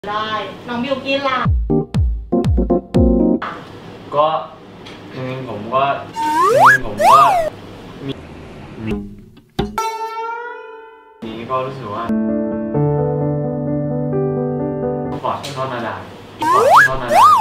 ได้น้องบิวกินล่ะก็ผมก็มีนี้ก็รู้สึกว่าขอให้เขานาดา